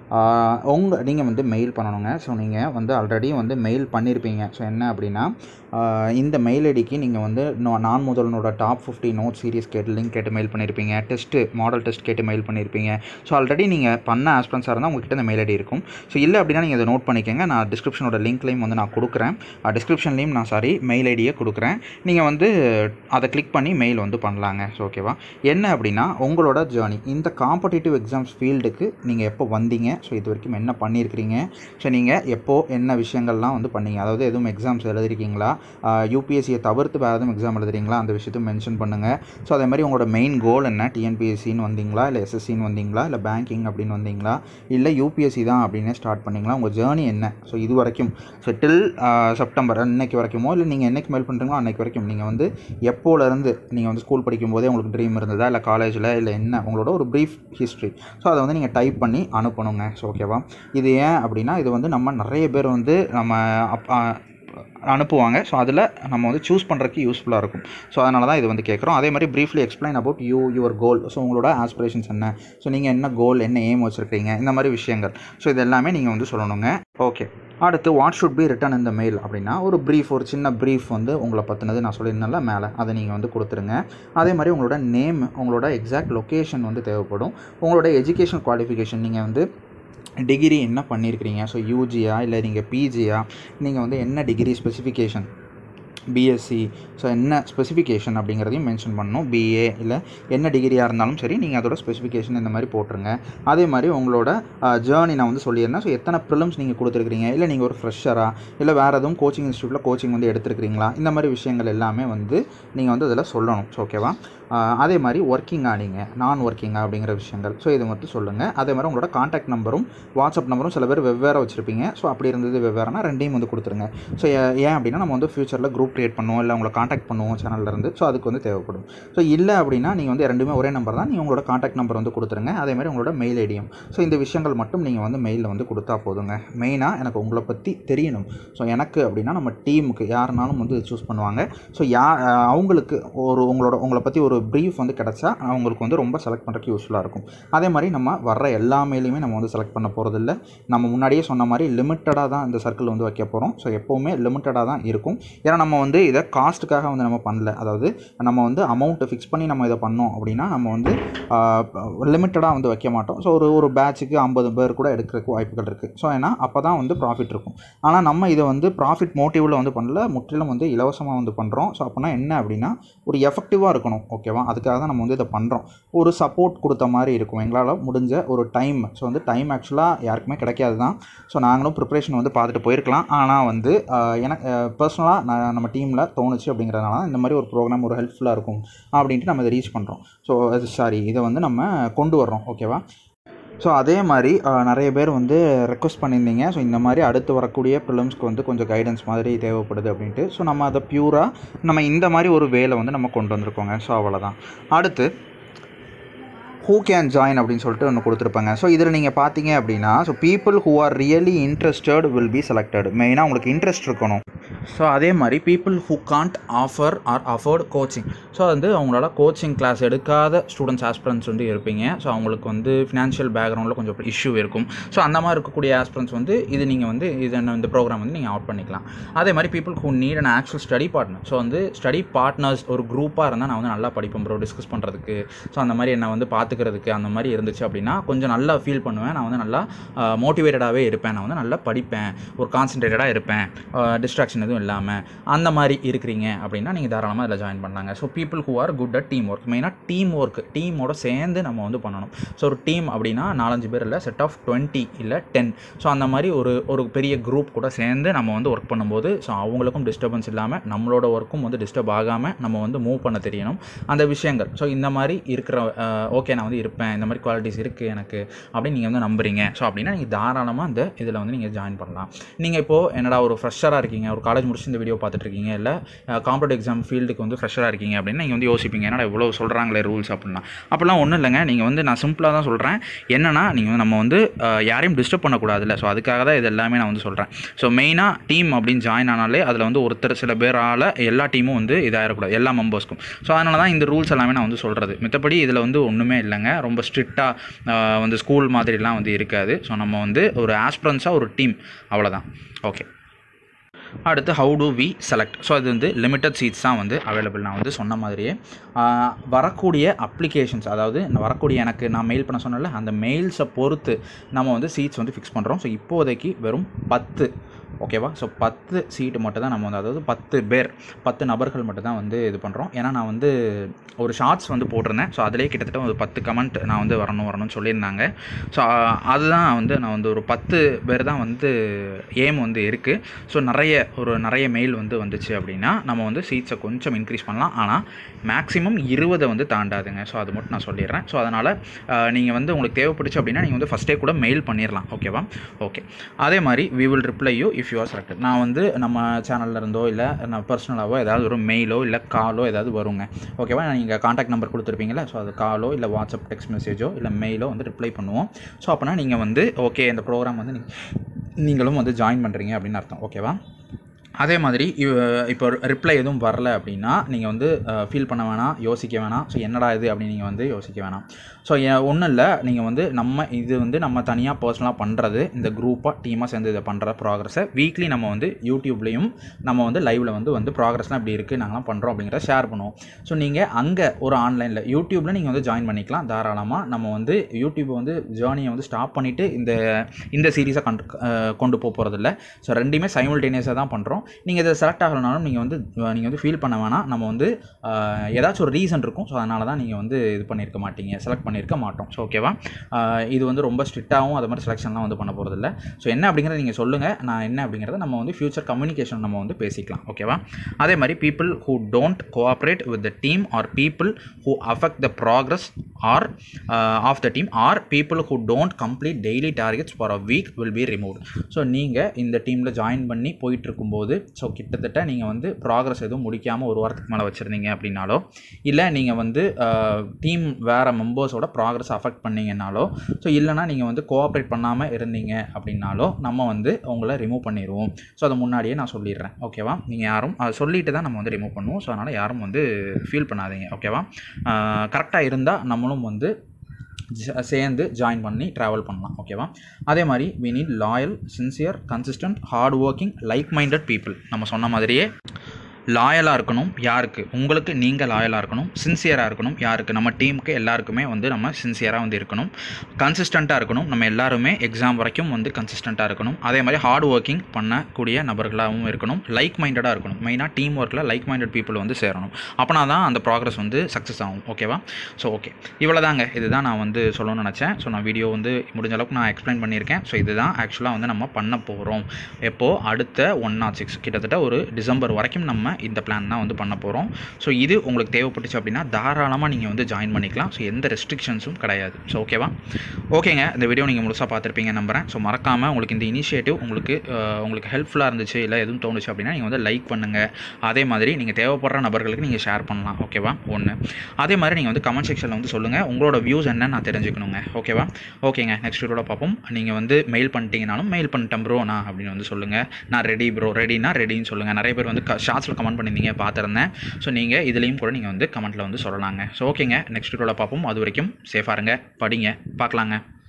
உங்கள் நீங்கள் வந்து மெயில் பண்ணணுங்க. ஸோ நீங்கள் வந்து ஆல்ரெடி வந்து மெயில் பண்ணியிருப்பீங்க. ஸோ என்ன அப்படின்னா, இந்த மெயில் ஐடிக்கு நீங்கள் வந்து நான் முதல்னோட டாப் ஃபிஃப்டி நோட் சீரிஸ் கேட்டு லிங்க் கேட்டு மெயில் பண்ணியிருப்பீங்க. டெஸ்ட்டு மாடல் டெஸ்ட் கேட்டு மெயில் பண்ணியிருப்பீங்க. ஸோ ஆல்ரெடி நீங்கள் பண்ண ஆஸ்பிரன்ஸாக இருந்தால் உங்கள்கிட்ட இந்த மெயில் ஐடி இருக்கும். ஸோ இல்லை அப்படின்னா நீங்கள் இதை நோட் பண்ணிக்கோங்க. நான் டிஸ்கிரிப்ஷனோட லிங்க்லையும் வந்து நான் கொடுக்குறேன். டிஸ்கிரிப்ஷன்லேயும் நான் சாரி மெயில் ஐடியை கொடுக்குறேன். நீங்கள் வந்து அதை கிளிக் பண்ணி மெயில் வந்து பண்ணலாங்க. ஸோ ஓகேவா? என்ன அப்படின்னா உங்களோட ஜேர்னி இந்த காம்படிட்டிவ் எக்ஸாம்ஸ் ஃபீல்டுக்கு நீங்கள் எப்போ வந்தீங்க, ஸோ இது வரைக்கும் என்ன பண்ணியிருக்கிறீங்க, ஸோ நீங்கள் எப்போது என்ன விஷயங்கள்லாம் வந்து பண்ணீங்க, அதாவது எதுவும் எக்ஸாம்ஸ் எழுதிருக்கீங்களா, யூபிஎஸ்சியை தவிர்த்து வேறு எதுவும் எக்ஸாம் எழுதுறீங்களா, அந்த விஷயத்தையும் மென்ஷன் பண்ணுங்கள். ஸோ அதே மாதிரி உங்களோட மெயின் கோல் என்ன, டிஎன்பிஎஸ்சின்னு வந்தீங்களா, இல்லை எஸ்எஸ்சின்னு வந்தீங்களா, இல்லை பேங்கிங் அப்படின்னு வந்தீங்களா, இல்லை யூபிஎஸ்சி தான் அப்படின்னே ஸ்டார்ட் பண்ணிங்களா, உங்கள் ஜேர்னி என்ன. ஸோ இது வரைக்கும், ஸோ டில் செப்டம்பர் இன்னைக்கு வரைக்குமோ, இல்லை நீங்கள் என்னைக்கு மெயில் பண்ணுறீங்களோ அன்றைக்கு வரைக்கும் நீங்கள் வந்து எப்போலேருந்து நீங்கள் வந்து ஸ்கூல் படிக்கும் போதே உங்களுக்கு ட்ரீம் இருந்ததா, இல்லை காலேஜில், இல்லை என்ன உங்களோட ஒரு ப்ரீஃப் ஹிஸ்ட்ரி. ஸோ அதை வந்து நீங்கள் டைப் பண்ணி அனுப்பணுங்க. ஸோ ஓகேவா? இது ஏன் அப்படின்னா இது வந்து நம்ம நிறைய பேர் வந்து நம்ம அனுப்புவாங்க. ஸோ அதில் நம்ம வந்து சூஸ் பண்ணுறதுக்கு யூஸ்ஃபுல்லாக இருக்கும். ஸோ அதனால தான் இது வந்து கேட்குறோம். அதே மாதிரி briefly explain about you your goal. So உங்களோட ஆஸ்பிரேஷன்ஸ் என்ன, ஸோ நீங்கள் என்ன கோல், என்ன எய்ம் வச்சுருக்கீங்க, இந்த மாதிரி விஷயங்கள். ஸோ இது எல்லாமே நீங்கள் வந்து சொல்லணுங்க. ஓகே, அடுத்து வாட் ஷுட் பி ரிட்டன் இந்த மெயில் அப்படின்னா ஒரு ப்ரீஃப், ஒரு சின்ன ப்ரீஃப் வந்து உங்களை பற்றினது நான் சொல்லியிருந்தேன்ல மேலே, அதை நீங்கள் வந்து கொடுத்துருங்க. அதே மாதிரி உங்களோட நேம், உங்களோட எக்ஸாக்ட் லொக்கேஷன் வந்து தேவைப்படும். உங்களோட எஜுகேஷன் குவாலிஃபிகேஷன், நீங்கள் வந்து டிகிரி என்ன பண்ணியிருக்கிறீங்க, ஸோ யூஜியா இல்லை நீங்கள் பிஜியா, நீங்கள் வந்து என்ன டிகிரி ஸ்பெசிஃபிகேஷன், பிஎஸ்சி, ஸோ என்ன ஸ்பெசிஃபிகேஷன் அப்படிங்கிறதையும் மென்ஷன் பண்ணணும். பிஏ இல்லை என்ன டிகிரியாக இருந்தாலும் சரி நீங்கள் அதோட ஸ்பெசிஃபிகேஷன் இந்த மாதிரி போட்டுருங்க. அதே மாதிரி உங்களோட ஜேர்னி நான் வந்து சொல்லியிருந்தேன். ஸோ எத்தனை ப்ரிலிம்ஸ் நீங்கள் கொடுத்துருக்கிறீங்க, இல்லை நீங்கள் ஒரு ஃப்ரெஷராக இல்லை வேறு எதுவும் கோச்சிங் இன்ஸ்டியூட்டில் கோச்சிங் வந்து எடுத்துருக்கிறீங்களா, இந்த மாதிரி விஷயங்கள் எல்லாமே வந்து நீங்கள் வந்து அதில் சொல்லணும். ஸோ ஓகேவா. அதே மாதிரி ஒர்க்கிங்காக நீங்கள் நான் ஒர்க்கிங்காக அப்படிங்கிற விஷயங்கள், ஸோ இது மட்டும் சொல்லுங்கள். அதே மாதிரி உங்களோட காண்டாக்ட் நம்பரும் வாட்ஸ்அப் நம்பரும் சில பேர் வெவ்வேறு வச்சுருப்பீங்க. ஸோ அப்படி இருந்தது வெவ்வேறுனா ரெண்டையும் வந்து கொடுத்துருங்க. ஸோ ஏன் அப்படின்னா நம்ம வந்து ஃபியூச்சரில் குரூப் க்ரியேட் பண்ணுவோம், இல்லை உங்களை காண்டாக்ட் பண்ணுவோம் சேனல்லேருந்து. ஸோ அதுக்கு வந்து தேவைப்படும். ஸோ இல்லை அப்படின்னா நீங்கள் வந்து ரெண்டுமே ஒரே நம்பர் தான், நீங்கள் உங்களோட காண்டாக்ட் நம்பர் வந்து கொடுத்துருங்க. அதே மாதிரி உங்களோட மெயில் ஐடியும். ஸோ இந்த விஷயங்கள் மட்டும் நீங்கள் வந்து மெயிலில் வந்து கொடுத்தா போதுங்க. மெயினாக எனக்கு உங்களை பற்றி தெரியணும். ஸோ எனக்கு அப்படின்னா நம்ம டீமுக்கு யாருனாலும் வந்து சூஸ் பண்ணுவாங்க. ஸோ யா அவங்களுக்கு ஒரு உங்களோட உங்களை பற்றி ஒரு ப்ரீஃப் வந்து கிடச்சா அவங்களுக்கு வந்து ரொம்ப செலக்ட் பண்ணுறதுக்கு யூஸ்ஃபுல்லாக இருக்கும். அதே மாதிரி நம்ம வர்ற எல்லா மெயிலையுமே நம்ம வந்து செலக்ட் பண்ண போகிறதில்ல. நம்ம முன்னாடியே சொன்ன மாதிரி லிமிட்டடாக தான் இந்த சர்க்கிள் வந்து வைக்க போகிறோம். ஸோ எப்போவுமே லிமிட்டடாக தான் இருக்கும். ஏன்னா நம்ம வந்து இதை காஸ்ட்டுக்காக வந்து நம்ம பண்ணல. அதாவது நம்ம வந்து அமௌண்ட்டை ஃபிக்ஸ் பண்ணி நம்ம இதை பண்ணோம் அப்படின்னா நம்ம வந்து லிமிட்டடாக வந்து வைக்க மாட்டோம். ஸோ ஒரு ஒரு பேட்சுக்கு ஐம்பது பேர் கூட எடுக்கிறதுக்கு வாய்ப்புகள் இருக்குது. ஸோ ஏன்னா அப்போ தான் வந்து ப்ராஃபிட் இருக்கும். ஆனால் நம்ம இதை வந்து ப்ராஃபிட் மோட்டிவில் வந்து பண்ணல, முற்றிலும் வந்து இலவசமாக வந்து பண்ணுறோம். ஸோ அப்போனா என்ன அப்படின்னா ஒரு எஃபெக்டிவாக இருக்கணும். ஓகேவா. அதுக்காக தான் நம்ம வந்து இதை பண்ணுறோம். ஒரு சப்போர்ட் கொடுத்த மாதிரி இருக்கும் எங்களால் முடிஞ்ச ஒரு டைம். ஸோ வந்து டைம் ஆக்சுவலாக யாருக்குமே கிடைக்காது தான். ஸோ நாங்களும் ப்ரிப்ரேஷன் வந்து பார்த்துட்டு போயிருக்கலாம். ஆனால் வந்து எனக்கு பர்சனலாக நான் நம்ம டீமில் தோணுச்சு அப்படிங்கிறதுனால தான் இந்த மாதிரி ஒரு ப்ரோக்ராம் ஒரு ஹெல்ப்ஃபுல்லாக இருக்கும் அப்படின்ட்டு நம்ம இதை ரீச் பண்ணுறோம். ஸோ அது சாரி இதை வந்து நம்ம கொண்டு வர்றோம். ஓகேவா. ஸோ அதே மாதிரி நிறைய பேர் வந்து ரெக்வஸ்ட் பண்ணியிருந்தீங்க. ஸோ இந்த மாதிரி அடுத்து வரக்கூடிய ப்ரிலிம்ஸ்க்கு வந்து கொஞ்சம் கைடன்ஸ் மாதிரி தேவைப்படுது அப்படின்ட்டு. ஸோ நம்ம அதை ப்யூராக நம்ம இந்த மாதிரி ஒரு வேலை வந்து நம்ம கொண்டு வந்திருக்கோங்க. ஸோ அவ்வளோதான். அடுத்து ஹூ கேன் ஜாயின் அப்படின்னு சொல்லிட்டு ஒன்று கொடுத்துருப்பாங்க. ஸோ இதில் நீங்கள் பார்த்தீங்க அப்படின்னா so people who are really interested will be selected. மெயினாக உங்களுக்கு இன்ட்ரெஸ்ட் இருக்கணும். ஸோ அதே மாதிரி people who can't offer or afford coaching. So வந்து அவங்களால கோச்சிங் கிளாஸ் எடுக்காத ஸ்டூடெண்ட்ஸ் ஆஸ்பிரன்ஸ் வந்து இருப்பீங்க. ஸோ அவங்களுக்கு வந்து ஃபினான்ஷியல் பேக்ரவுண்டில் கொஞ்சம் இஷ்யூ இருக்கும். ஸோ அந்த மாதிரி இருக்கக்கூடிய ஆஸ்பிரன்ஸ் வந்து இது நீங்கள் வந்து இது இந்த ப்ரோக்ராம் வந்து நீங்கள் அவுட் பண்ணிக்கலாம். அதே மாதிரி people who need an actual study partner. So வந்து ஸ்டடி பார்ட்னர்ஸ் ஒரு குரூப்பாக இருந்தால் நான் வந்து நல்லா படிப்பேன் ப்ரோ டிஸ்கஸ் பண்ணுறதுக்கு. ஸோ அந்த மாதிரி என்ன வந்து பார்த்துக்கிறதுக்கு அந்த மாதிரி இருந்துச்சு அப்படின்னா கொஞ்சம் நல்லா ஃபீல் பண்ணுவேன். நான் வந்து நல்லா மோட்டிவேட்டடாகவே இருப்பேன். நான் வந்து நல்லா படிப்பேன், ஒரு கான்சன்ட்ரேட்டடாக இருப்பேன், டிஸ்ட்ராக்ஷன் எதுவும் இல்லாமல் அந்த மாதிரி இருக்கிறீங்க அப்படின்னா நீங்கள் தாராளமாக அதில் ஜாயின் பண்ணாங்க. So people who are good at team work. மெயினாக டீம் ஒர்க் டீமோட சேர்ந்து நம்ம வந்து பண்ணணும். ஸோ ஒரு டீம் அப்படின்னா நாலஞ்சு பேர் இல்லை, செட் ஆஃப் டுவெண்ட்டி இல்லை டென். ஸோ அந்த மாதிரி ஒரு ஒரு பெரிய குரூப் கூட சேர்ந்து நம்ம வந்து ஒர்க் பண்ணும்போது ஸோ அவங்களுக்கும் டிஸ்டர்பன்ஸ் இல்லாமல் நம்மளோட ஒர்க்கும் வந்து டிஸ்டர்ப் ஆகாமல் நம்ம வந்து மூவ் பண்ண தெரியணும் அந்த விஷயங்கள். ஸோ இந்த மாதிரி இருக்கிற ஓகே நான் வந்து இருப்பேன், இந்த மாதிரி குவாலிட்டிஸ் இருக்குது எனக்கு அப்படின்னு நீங்கள் வந்து நம்புறீங்க. ஸோ அப்படின்னா நீங்கள் தாராளமாக இந்த இதில் வந்து நீங்கள் ஜாயின் பண்ணலாம். நீங்கள் இப்போது என்னடா ஒரு ஃப்ரெஷராக இருக்கீங்க, ஒரு காலேஜ் முடிச்சு இந்த வீடியோ பார்த்துட்டு இருக்கீங்க, இல்லை காம்படிட்டிவ் எக்ஸாம் ஃபீல்டுக்கு வந்து ஃப்ரெஷராக இருக்கீங்க அப்படின்னு நீங்கள் வந்து யோசிப்பீங்க, என்னடா இவ்வளோ சொல்கிறாங்களே ரூல்ஸ் அப்படின்னா. அப்படிலாம் ஒன்றும் இல்லைங்க. நீங்கள் வந்து நான் சிம்பிளாக தான் சொல்கிறேன். என்னென்னா நீங்கள் நம்ம வந்து யாரையும் டிஸ்டர்ப் பண்ணக்கூடாதுல்ல. ஸோ அதுக்காக தான் இது எல்லாமே நான் வந்து சொல்கிறேன். ஸோ மெயினாக டீம் அப்படின்னு ஜாயின் ஆனாலே அதில் வந்து ஒருத்தர் சில பேரால் எல்லா டீமும் வந்து இதாகிடக்கூடாது, எல்லா மெம்பர்ஸ்க்கும். ஸோ அதனால தான் இந்த ரூல்ஸ் எல்லாமே நான் வந்து சொல்கிறது. மற்றபடி இதில் வந்து ஒன்றுமே இல்லைங்க. ரொம்ப ஸ்ட்ரிக்டாக வந்து ஸ்கூல் மாதிரிலாம் வந்து இருக்காது. ஸோ நம்ம வந்து ஒரு ஆஸ்பிரன்ஸாக ஒரு டீம், அவ்வளோதான். ஓகே. அடுத்து how do we select. So அது வந்து லிமிட்டட் சீட்ஸ் தான் வந்து அவைலபிள். நான் வந்து சொன்ன மாதிரியே வரக்கூடிய அப்ளிகேஷன்ஸ், அதாவது வரக்கூடிய எனக்கு நான் மெயில் பண்ண சொன்னல அந்த மெயில்ஸை பொறுத்து நம்ம வந்து சீட்ஸ் வந்து ஃபிக்ஸ் பண்ணுறோம். ஸோ இப்போதைக்கு வெறும் பத்து, ஓகேவா. ஸோ பத்து சீட்டு மட்டும் தான் நம்ம வந்து, அதாவது பத்து பேர் பத்து நபர்கள் மட்டும் தான் வந்து இது பண்ணுறோம். ஏன்னா நான் வந்து ஒரு ஷார்ட்ஸ் வந்து போட்டிருந்தேன். ஸோ அதிலே கிட்டத்தட்ட ஒரு பத்து கமெண்ட் நான் வந்து வரணும் வரணும்னு சொல்லியிருந்தாங்க. ஸோ அதுதான் வந்து நான் வந்து ஒரு பத்து பேர் தான் வந்து ஏம் வந்து இருக்குது. ஸோ நிறைய ஒரு நிறைய மெயில் வந்து வந்துச்சு அப்படின்னா நம்ம வந்து சீட்ஸை கொஞ்சம் இன்க்ரீஸ் பண்ணலாம். ஆனால் மேக்ஸிமம் இருபதை வந்து தாண்டாதுங்க. ஸோ அது மட்டும் நான் சொல்லிடுறேன். ஸோ அதனால் நீங்கள் வந்து உங்களுக்கு தேவைப்படுச்சு அப்படின்னா நீங்கள் வந்து ஃபஸ்ட்டே கூட மெயில் பண்ணிடலாம். ஓகேவா. ஓகே. அதே மாதிரி we will reply you if you are selected. நான் வந்து நம்ம சேனலில் இருந்தோ இல்லை நான் பர்சனலாகவோ ஏதாவது ஒரு மெயிலோ இல்லை காலோ ஏதாவது வருங்க. ஓகேவா. நீங்கள் காண்டாக்ட் நம்பர் கொடுத்துருப்பீங்களா. ஸோ அது காலோ இல்லை வாட்ஸ்அப் டெக்ஸ்ட் மெசேஜோ இல்லை மெயிலோ வந்து ரிப்ளை பண்ணுவோம். ஸோ அப்போனா நீங்கள் வந்து ஓகே இந்த ப்ரோக்ராம் வந்து நீங்களும் வந்து ஜாயின் பண்ணுறீங்க அப்படின்னு அர்த்தம். ஓகேவா. அதே மாதிரி இப்போ ரிப்ளை எதுவும் வரல அப்படின்னா நீங்கள் வந்து ஃபீல் பண்ண வேணாம், யோசிக்க வேணாம். ஸோ என்னடா இது அப்படின்னு நீங்கள் வந்து யோசிக்க வேணாம். ஸோ ஒன்றும் இல்லை, நீங்கள் வந்து நம்ம இது வந்து நம்ம தனியாக பர்சனலாக பண்ணுறது, இந்த குரூப்பாக டீமாக சேர்ந்து இதை பண்ணுற ப்ராக்ரஸை வீக்லி நம்ம வந்து யூடியூப்லேயும் நம்ம வந்து லைவில் வந்து வந்து ப்ராக்ரஸ்லாம் இப்படி இருக்குது, நாங்களாம் பண்ணுறோம் அப்படிங்கிறத ஷேர் பண்ணுவோம். ஸோ நீங்கள் அங்கே ஒரு ஆன்லைனில் யூடியூப்பில் நீங்கள் வந்து ஜாயின் பண்ணிக்கலாம் தாராளமாக. நம்ம வந்து யூடியூப்பை வந்து ஜேர்னியை வந்து ஸ்டாப் பண்ணிவிட்டு இந்த இந்த சீரீஸை கண்டு கொண்டு போக போகிறதில்ல. ஸோ ரெண்டுமே சைமல்டேனியஸாக தான் பண்ணுறோம். நீங்கள் இதை செலக்ட் ஆகலனாலும் நீங்கள் வந்து நீங்கள் வந்து ஃபீல் பண்ண வேணாம். நம்ம வந்து ஏதாச்சும் ஒரு ரீசன் இருக்கும். ஸோ அதனால தான் நீங்கள் வந்து இது பண்ணியிருக்க மாட்டீங்க, செலக்ட் பண்ணியிருக்க மாட்டோம். ஸோ ஓகேவா, இது வந்து ரொம்ப ஸ்ட்ரிக்டாகவும் அது மாதிரி செலெக்ஷன்லாம் வந்து பண்ண போகிறதில்ல. ஸோ என்ன அப்படிங்கிறத நீங்கள் சொல்லுங்கள், நான் என்ன அப்படிங்கிறத நம்ம வந்து ஃபியூச்சர் கம்யூனிகேஷன் நம்ம வந்து பேசிக்கலாம். ஓகேவா. அதே மாதிரி people who don't cooperate with the team or people who affect the progress or of the team or people who don't complete daily targets for a week will be removed. So நீங்கள் இந்த டீமில் join பண்ணி போயிட்டுருக்கும்போது so கிட்டத்தட்ட நீங்கள் வந்து progress எதுவும் முடிக்காமல் ஒரு வாரத்துக்கு மேலே வச்சுருந்தீங்க அப்படின்னாலோ, இல்லை நீங்கள் வந்து டீம் வேறு மெம்பர்ஸோட ப்ராக்ரஸ் அஃபெக்ட் பண்ணிங்கன்னாலோ, ஸோ இல்லைனா நீங்கள் வந்து கோஆப்ரேட் பண்ணாமல் இருந்தீங்க அப்படின்னாலோ நம்ம வந்து உங்களை ரிமூவ் பண்ணிடுவோம். ஸோ அதை முன்னாடியே நான் சொல்லிடுறேன். ஓகேவா. நீங்கள் யாரும் அதை சொல்லிட்டு தான் நம்ம வந்து ரிமூவ் பண்ணுவோம். ஸோ அதனால் யாரும் வந்து ஃபீல் பண்ணாதீங்க. ஓகேவா. கரெக்டாக இருந்தால் நம்மளும் வந்து சேர்ந்து ஜாயின் பண்ணி ட்ராவல் பண்ணலாம். ஓகேவா. அதே மாதிரி we need loyal, sincere, consistent, hard working, like minded people. நம்ம சொன்ன மாதிரியே லாயலாக இருக்கணும். யாருக்கு? உங்களுக்கு நீங்கள் லாயலாக இருக்கணும். சின்சியராக இருக்கணும். யாருக்கு? நம்ம டீமுக்கு எல்லாருக்குமே வந்து நம்ம சின்சியராக வந்து இருக்கணும். கன்சிஸ்டண்ட்டாக இருக்கணும். நம்ம எல்லாருமே எக்ஸாம் வரைக்கும் வந்து கன்சிஸ்டண்ட்டாக இருக்கணும். அதே மாதிரி ஹார்ட் ஒர்க்கிங் பண்ணக்கூடிய நபர்களாகவும் இருக்கணும். லைக் மைண்டடாக இருக்கணும். மெயினாக டீம் ஒர்க்கில் லைக் மைண்டட் பீப்புள் வந்து சேரணும். அப்போனா தான் அந்த ப்ராக்ரஸ் வந்து சக்ஸஸ் ஆகும். ஓகேவா. ஸோ ஓகே, இவ்வளோ தாங்க. இதுதான் நான் வந்து சொல்லணும்னு நினச்சேன். ஸோ நான் வீடியோ வந்து முடிஞ்ச அளவுக்கு நான் எக்ஸ்பிளைன் பண்ணியிருக்கேன். ஸோ இதுதான் ஆக்சுவலாக வந்து நம்ம பண்ண போகிறோம். எப்போது? அடுத்த ஒன் நாட் சிக்ஸ் கிட்டத்தட்ட ஒரு டிசம்பர் வரைக்கும் நம்ம இந்த பிளான் தான் வந்து பண்ண போகிறோம். ஸோ இது உங்களுக்கு தேவைப்பட்டுச்சு அப்படின்னா தாராளமாக நீங்கள் வந்து ஜாயின் பண்ணிக்கலாம். ஸோ எந்த ரெஸ்ட்ரிக்ஷன்ஸும் கிடையாது. ஸோ ஓகேவா. ஓகேங்க, இந்த வீடியோ நீங்கள் முழுசாக பார்த்துருப்பீங்க நம்புறேன். ஸோ மறக்காமல் உங்களுக்கு இந்த இனிஷியேட்டிவ் உங்களுக்கு உங்களுக்கு ஹெல்ப்ஃபுல்லாக இருந்துச்சு, இல்லை எதுவும் தோணுச்சு அப்படின்னா நீங்கள் வந்து லைக் பண்ணுங்கள். அதே மாதிரி நீங்கள் தேவைப்படுற நபர்களுக்கு நீங்கள் ஷேர் பண்ணலாம். ஓகேவா. ஒன்று. அதே மாதிரி நீங்கள் வந்து கமெண்ட் செக்ஷனில் வந்து சொல்லுங்கள், உங்களோட வியூஸ் என்னன்னு நான் தெரிஞ்சுக்கணுங்க. ஓகேவா. ஓகேங்க, நெக்ஸ்ட் வீடியோவில் பார்ப்போம். நீங்கள் வந்து மெயில் பண்ணிட்டீங்கனாலும் மெயில் பண்ணிட்டேன் ப்ரோ நான் அப்படின்னு வந்து சொல்லுங்கள். நான் ரெடி ப்ரோ, ரெடினா ரெடின்னு சொல்லுங்கள். நிறைய பேர் வந்து ஷார்ட்ஸில் கமெண்ட் பண்ணியிருந்தீங்க, பார்த்துருந்தேன். ஸோ நீங்கள் இதுலேயும் கூட நீங்கள் வந்து கமெண்ட்டில் வந்து சொல்லலாங்க. ஸோ ஓகேங்க, நெக்ஸ்ட் வீடியோவில் பார்ப்போம். அது வரைக்கும் சேஃபாக இருங்க, படிங்க, பார்க்கலாங்க.